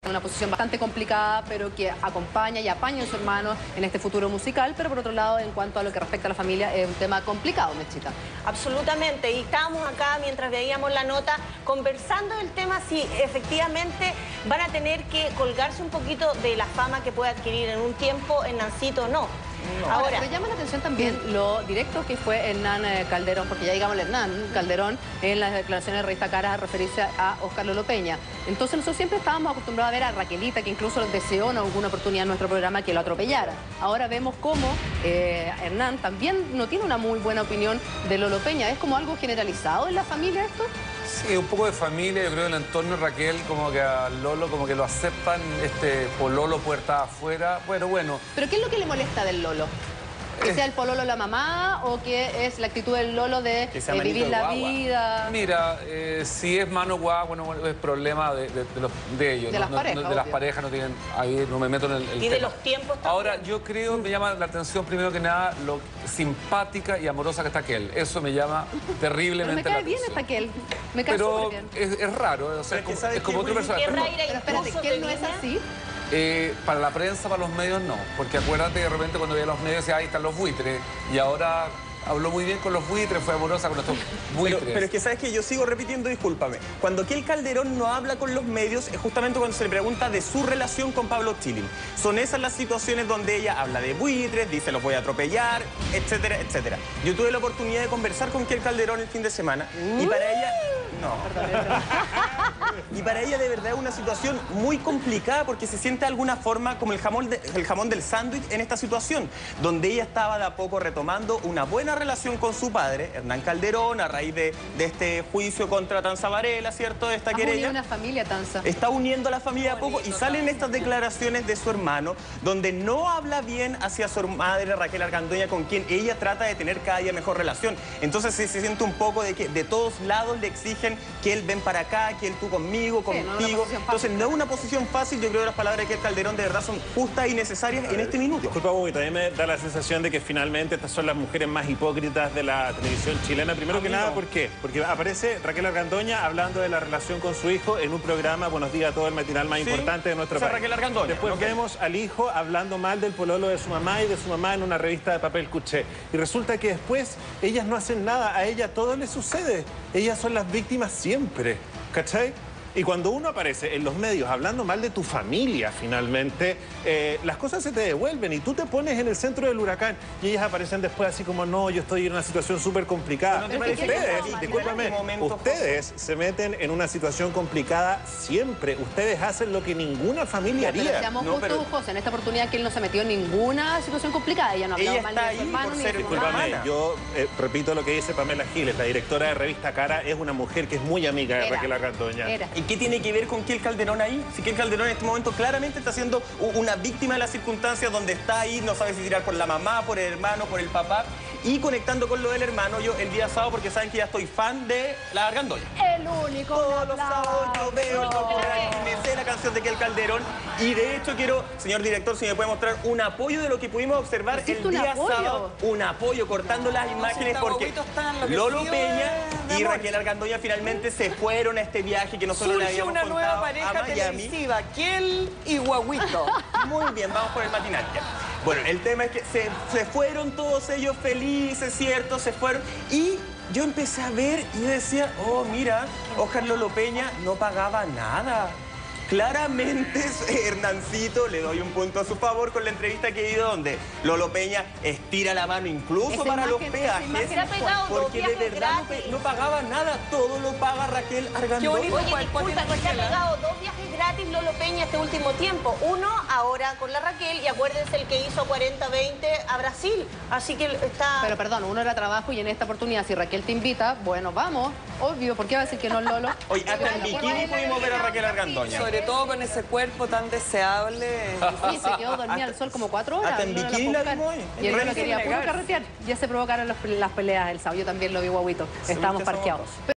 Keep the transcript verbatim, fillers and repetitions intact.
Una posición bastante complicada, pero que acompaña y apaña a su hermano en este futuro musical, pero por otro lado, en cuanto a lo que respecta a la familia, es un tema complicado, Mechita. Absolutamente, y estábamos acá mientras veíamos la nota conversando del tema si efectivamente van a tener que colgarse un poquito de la fama que puede adquirir en un tiempo Hernancito o no. No. Ahora, me llama la atención también lo directo que fue Hernán Calderón, porque ya digamos Hernán Calderón en las declaraciones de Revista Cara a referirse a Óscar Lolo Peña. Entonces nosotros siempre estábamos acostumbrados a ver a Raquelita, que incluso deseó en alguna oportunidad en nuestro programa que lo atropellara. Ahora vemos cómo eh, Hernán también no tiene una muy buena opinión de Lolo Peña. ¿Es como algo generalizado en la familia esto? Sí, un poco de familia, yo creo, en el entorno de Raquel, como que a Lolo como que lo aceptan, este pololo puerta afuera, bueno, bueno. ¿Pero qué es lo que le molesta del Lolo? ¿Que sea el pololo de la mamá o que es la actitud del Lolo de eh, vivir la vida? Mira, eh, si es mano guagua, bueno, es problema de, de, de, los, de ellos. De no, las no, parejas, no, de las parejas no tienen, ahí no me meto en el, el Y de tema. los tiempos también. Ahora, yo creo, me llama la atención primero que nada lo simpática y amorosa que está aquel. Eso me llama terriblemente Pero me cae la bien atención. esta aquel. Me cae Pero bien. Es, es raro, o sea, es como, es como otro personaje. Pero, pero espérate, ¿que él no es así? Eh, para la prensa, para los medios, no. Porque acuérdate que de repente cuando veía los medios decía, ahí están los buitres. Y ahora habló muy bien con los buitres, fue amorosa con estos buitres. Pero, pero es que sabes que yo sigo repitiendo, discúlpame. Cuando aquel Calderón no habla con los medios es justamente cuando se le pregunta de su relación con Pablo Chilin. Son esas las situaciones donde ella habla de buitres, dice los voy a atropellar, etcétera, etcétera. Yo tuve la oportunidad de conversar con aquel Calderón el fin de semana y para ella... No. Y para ella de verdad es una situación muy complicada porque se siente de alguna forma como el jamón, de, el jamón del sándwich en esta situación, donde ella estaba de a poco retomando una buena relación con su padre, Hernán Calderón, a raíz de, de este juicio contra Tanza Varela, ¿cierto? De esta Has querella. unido una familia, Tanza. Está uniendo a la familia a poco y salen estas declaraciones de su hermano, donde no habla bien hacia su madre Raquel Argandoña, con quien ella trata de tener cada día mejor relación. Entonces se, se siente un poco de que de todos lados le exigen que él ven para acá, que él tú conmigo, Sí, contigo. no Entonces no es una posición fácil. Yo creo que las palabras de aquel Calderón de verdad son justas y necesarias en este minuto. Disculpa, Bobby, también me da la sensación de que finalmente estas son las mujeres más hipócritas de la televisión chilena. Primero que nada, ¿por qué? Porque aparece Raquel Argandoña hablando de la relación con su hijo en un programa, Buenos Días a todo, el matinal más Sí, importante de nuestro esa país. Raquel Argandoña. Después Ok. vemos al hijo hablando mal del pololo de su mamá y de su mamá en una revista de papel cuché. Y resulta que después ellas no hacen nada, a ella todo le sucede. Ellas son las víctimas siempre, ¿cachai? Y cuando uno aparece en los medios hablando mal de tu familia, finalmente, eh, las cosas se te devuelven y tú te pones en el centro del huracán y ellas aparecen después así como, no, yo estoy en una situación súper complicada. ¿No te Pero parece ustedes, que discúlpame, en este momento, ustedes se meten en una situación complicada siempre. Ustedes hacen lo que ninguna familia Pero haría. seamos No, justos, pero- José, en esta oportunidad que él no se metió en ninguna situación complicada. Ella no ha hablado Ella mal está ni de su ahí hermano por ni ser de su disculpame, mamá. Discúlpame, yo eh, repito lo que dice Pamela Giles, la directora de Revista Cara, es una mujer que es muy amiga de Era, Raquel Argandoña. era. ¿Y qué tiene que ver con Kiel Calderón ahí? Si Kiel Calderón en este momento claramente está siendo u- una víctima de las circunstancias donde está ahí, no sabe si tirar por la mamá, por el hermano, por el papá. Y conectando con lo del hermano, yo el día sábado, porque saben que ya estoy fan de la Argandoña. El único. Todos los sábados yo veo el popular y me sé la canción de Kiel Calderón. Y de hecho quiero, señor director, si me puede mostrar un apoyo de lo que pudimos observar el ¿Hiciste un día apoyo? sábado. Un apoyo, cortando las imágenes, porque Lolo Peña y Raquel Argandoña finalmente se fueron a este viaje que nosotros le Surge habíamos una contado nueva a pareja Miami. televisiva, Kiel y Guaguito. Muy bien, vamos por el matinal ya. Bueno, el tema es que se, se fueron todos ellos felices, ¿cierto? Se fueron y yo empecé a ver y decía, oh, mira, Óscar Lolo Peña no pagaba nada. Claramente Hernancito, le doy un punto a su favor con la entrevista que he ido donde Lolo Peña estira la mano incluso Esa para los imagen- esa peajes, imagen Se ha pegado dos porque de viajes verdad no, pe- gratis. no pagaba nada, todo lo paga Raquel Argandoña. bonito. Oye, ¿Cuál- cuál disculpa, tiene que se ha Raquel, pegado dos viajes gratis Lolo Peña este último tiempo. Uno ahora con la Raquel y acuérdense el que hizo cuarenta veinte a Brasil. Así que está... Pero perdón, uno era trabajo y en esta oportunidad, si Raquel te invita, bueno, vamos. Obvio, ¿por qué va a decir que no, Lolo? Oye, hasta en bikini pudimos ver a Raquel Argandoña. Sobre todo con ese cuerpo tan deseable. Sí, se quedó dormida al sol como cuatro horas. hasta en no la bikini fue a la buscar. vimos hoy. Y él no Recién quería puro negarse. carretear. Ya se provocaron los- las peleas el sábado. Yo también lo vi, guaguito. Estábamos que somos parqueados. dos.